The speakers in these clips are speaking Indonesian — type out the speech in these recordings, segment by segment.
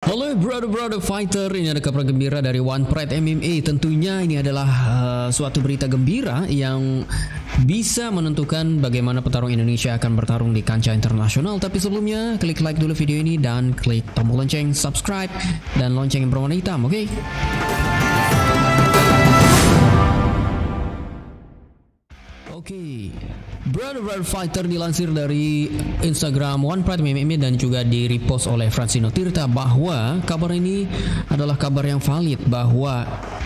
Halo brother fighter, ini ada kabar gembira dari One Pride MMA. Tentunya ini adalah suatu berita gembira yang bisa menentukan bagaimana petarung Indonesia akan bertarung di kancah internasional. Tapi sebelumnya, klik like dulu video ini dan klik tombol lonceng, subscribe, dan lonceng yang berwarna hitam, oke? Oke, Brother Fighter dilansir dari Instagram One Pride MMA dan juga di repost oleh Francino Tirta bahwa kabar ini adalah kabar yang valid bahwa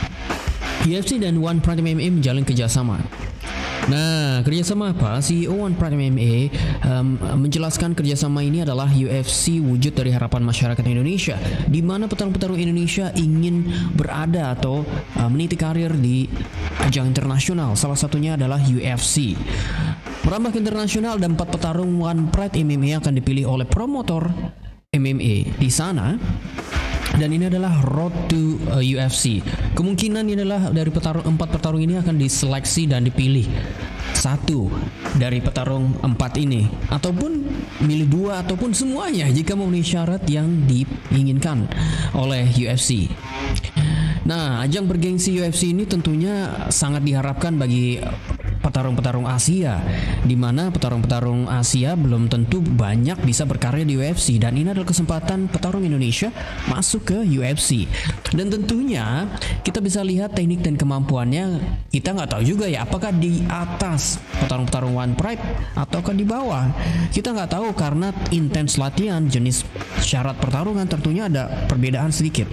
UFC dan One Pride MMA menjalin kerjasama. Nah, kerjasama apa? CEO One Pride MMA menjelaskan kerjasama ini adalah UFC wujud dari harapan masyarakat Indonesia, di mana petarung-petarung Indonesia ingin berada atau meniti karir di ajang internasional. Salah satunya adalah UFC. Merambah ke internasional dan 4 petarung One Pride MMA akan dipilih oleh promotor MMA di sana. Dan ini adalah road to UFC. Kemungkinan ini adalah dari 4 petarung ini akan diseleksi dan dipilih satu dari petarung 4 ini, ataupun milih 2 ataupun semuanya jika memenuhi syarat yang diinginkan oleh UFC. Nah, ajang bergengsi UFC ini tentunya sangat diharapkan bagi petarung-petarung Asia, di mana petarung-petarung Asia belum tentu banyak bisa berkarya di UFC, dan ini adalah kesempatan petarung Indonesia masuk ke UFC. Dan tentunya kita bisa lihat teknik dan kemampuannya. Kita nggak tahu juga ya apakah di atas petarung-petarung One Pride ataukah di bawah. Kita nggak tahu karena intens latihan, jenis syarat pertarungan tentunya ada perbedaan sedikit.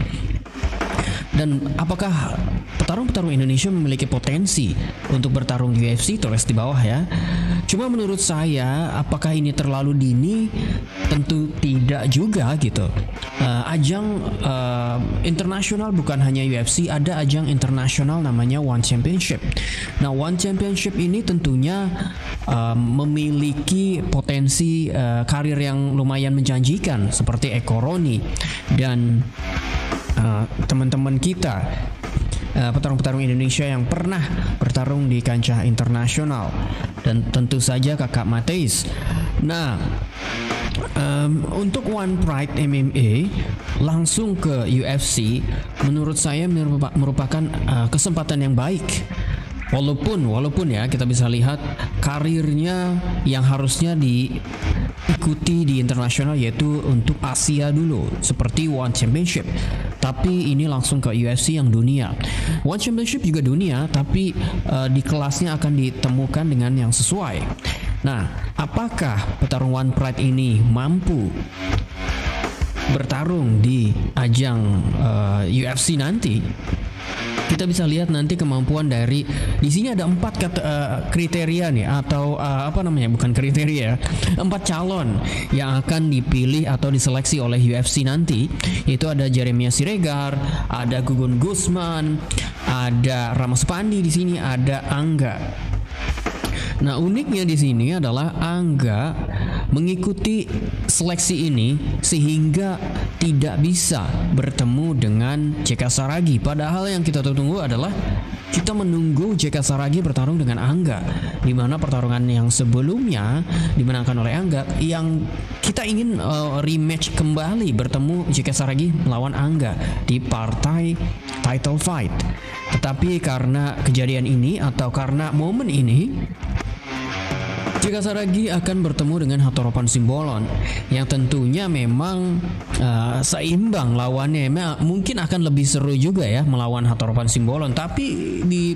Dan apakah petarung-petarung Indonesia memiliki potensi untuk bertarung di UFC? Tulis di bawah ya. Cuma menurut saya, apakah ini terlalu dini? Tentu tidak juga gitu. Ajang internasional bukan hanya UFC, ada ajang internasional namanya One Championship. Nah, One Championship ini tentunya memiliki potensi karir yang lumayan menjanjikan seperti Eko Roni dan teman-teman kita, petarung-petarung Indonesia yang pernah bertarung di kancah internasional, dan tentu saja kakak Mateis. Nah, untuk One Pride MMA langsung ke UFC menurut saya merupakan kesempatan yang baik. Walaupun ya kita bisa lihat karirnya yang harusnya diikuti di internasional yaitu untuk Asia dulu seperti One Championship, tapi ini langsung ke UFC yang dunia. One Championship juga dunia, tapi di kelasnya akan ditemukan dengan yang sesuai. Nah, apakah petarung One Pride ini mampu bertarung di ajang UFC nanti? Kita bisa lihat nanti kemampuan dari di sini ada 4 kriteria nih, atau bukan kriteria, 4 calon yang akan dipilih atau diseleksi oleh UFC nanti. Itu ada Jeremiah Siregar, ada Gugun Gusman, ada Ramos Pandi, di sini ada Angga. Nah, uniknya di sini adalah Angga mengikuti seleksi ini sehingga tidak bisa bertemu dengan JK Saragi. Padahal yang kita tunggu adalah kita menunggu JK Saragi bertarung dengan Angga, di mana pertarungan yang sebelumnya dimenangkan oleh Angga, yang kita ingin rematch kembali bertemu JK Saragi melawan Angga di partai title fight. Tetapi karena kejadian ini atau karena momen ini, JK Saragi akan bertemu dengan Hatoropan Simbolon yang tentunya memang seimbang lawannya. Mungkin akan lebih seru juga ya melawan Hatoropan Simbolon, tapi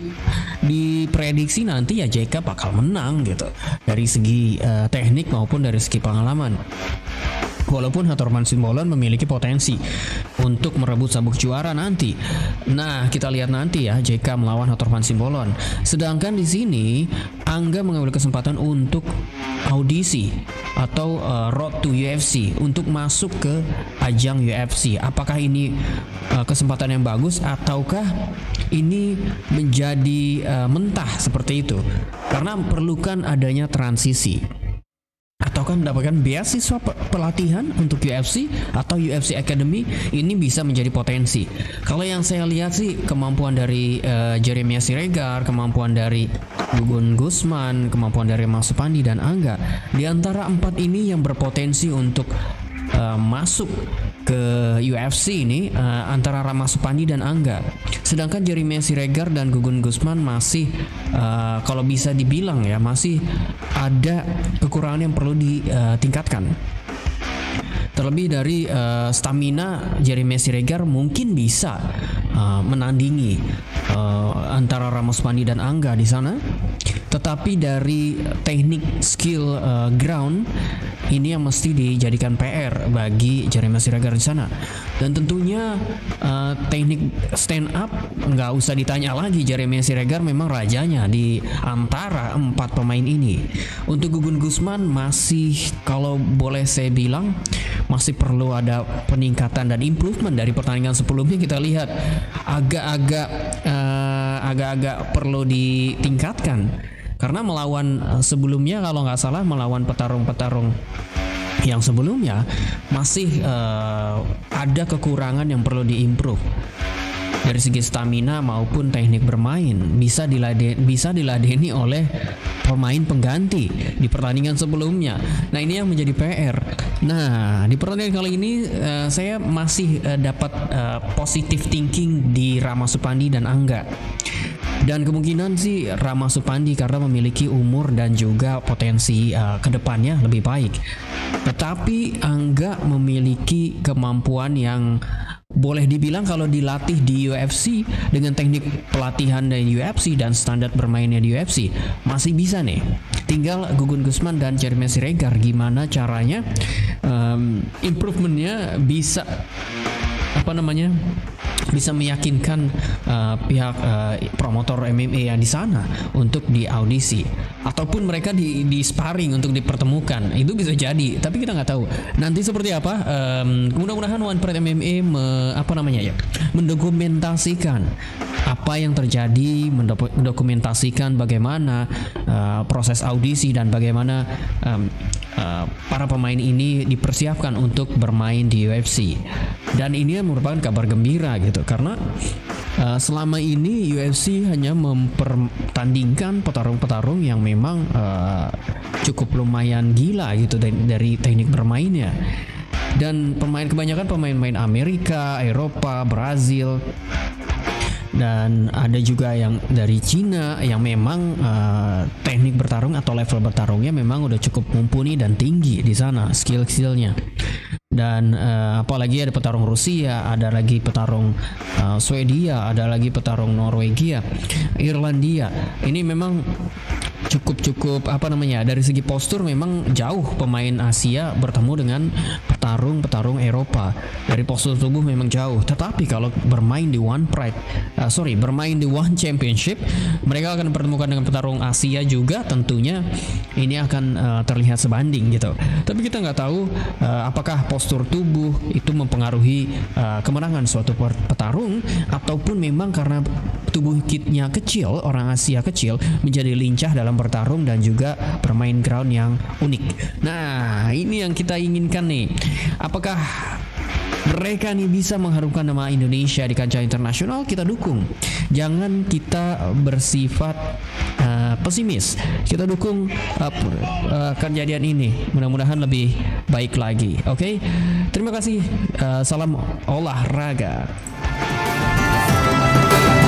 di prediksi nanti ya JK bakal menang gitu dari segi teknik maupun dari segi pengalaman. Walaupun Hatoropan Simbolon memiliki potensi untuk merebut sabuk juara nanti. Nah, kita lihat nanti ya JK melawan Hatoropan Simbolon. Sedangkan di sini Angga mengambil kesempatan untuk audisi atau road to UFC untuk masuk ke ajang UFC. Apakah ini kesempatan yang bagus ataukah ini menjadi mentah seperti itu? Karena perlukan adanya transisi. Ataukah mendapatkan beasiswa pelatihan untuk UFC atau UFC Academy, ini bisa menjadi potensi. Kalau yang saya lihat sih kemampuan dari Jeremiah Siregar, kemampuan dari Gugun Gusman, kemampuan dari Mas Pandi dan Angga, di antara 4 ini yang berpotensi untuk masuk ke UFC ini antara Rama Supandi dan Angga. Sedangkan Jeremy Siregar dan Gugun Gusman masih kalau bisa dibilang ya masih ada kekurangan yang perlu ditingkatkan. Terlebih dari stamina Jeremy Siregar mungkin bisa menandingi antara Rama Supandi dan Angga di sana. Tetapi dari teknik skill ground ini yang mesti dijadikan PR bagi Jeremy Siregar di sana. Dan tentunya teknik stand up nggak usah ditanya lagi, Jeremy Siregar memang rajanya di antara 4 pemain ini. Untuk Gugun Gusman masih kalau boleh saya bilang masih perlu ada peningkatan dan improvement dari pertandingan sebelumnya. Kita lihat agak-agak perlu ditingkatkan. Karena melawan sebelumnya kalau nggak salah melawan petarung-petarung yang sebelumnya masih ada kekurangan yang perlu diimprove dari segi stamina maupun teknik bermain bisa diladeni oleh pemain pengganti di pertandingan sebelumnya. Nah ini yang menjadi PR. Nah di pertandingan kali ini saya masih dapat positive thinking di Rama Supandi dan Angga. Dan kemungkinan sih Rama Supandi karena memiliki umur dan juga potensi kedepannya lebih baik. Tetapi Angga memiliki kemampuan yang boleh dibilang kalau dilatih di UFC dengan teknik pelatihan dari UFC dan standar bermainnya di UFC masih bisa nih. Tinggal Gugun Gusman dan Jeremy Siregar gimana caranya improvementnya bisa bisa meyakinkan pihak promotor MMA yang di sana untuk diaudisi ataupun mereka di sparring untuk dipertemukan. Itu bisa jadi, tapi kita nggak tahu nanti seperti apa. Mudah-mudahan One Pride MMA mendokumentasikan apa yang terjadi, mendokumentasikan bagaimana proses audisi dan bagaimana para pemain ini dipersiapkan untuk bermain di UFC. Dan ini merupakan kabar gembira gitu karena selama ini UFC hanya mempertandingkan petarung-petarung yang memang cukup lumayan gila gitu dari teknik bermainnya. Dan kebanyakan pemain-pemain Amerika, Eropa, Brazil, dan ada juga yang dari Cina yang memang teknik bertarung atau level bertarungnya memang udah cukup mumpuni dan tinggi di sana skill-skillnya. Dan apalagi ada petarung Rusia, ada lagi petarung Swedia, ada lagi petarung Norwegia, Irlandia. Ini memang cukup dari segi postur memang jauh pemain Asia bertemu dengan petarung Eropa. Dari postur tubuh memang jauh. Tetapi kalau bermain di bermain di One Championship, mereka akan dipertemukan dengan petarung Asia juga. Tentunya ini akan terlihat sebanding gitu. Tapi kita nggak tahu apakah postur tubuh itu mempengaruhi kemenangan suatu petarung ataupun memang karena tubuh kitnya kecil, orang Asia kecil menjadi lincah dalam bertarung dan juga bermain ground yang unik. Nah, ini yang kita inginkan nih. Apakah mereka nih bisa mengharumkan nama Indonesia di kancah internasional? Kita dukung. Jangan kita bersifat pesimis. Kita dukung kejadian ini. Mudah-mudahan lebih baik lagi. Oke? Terima kasih. Salam olahraga.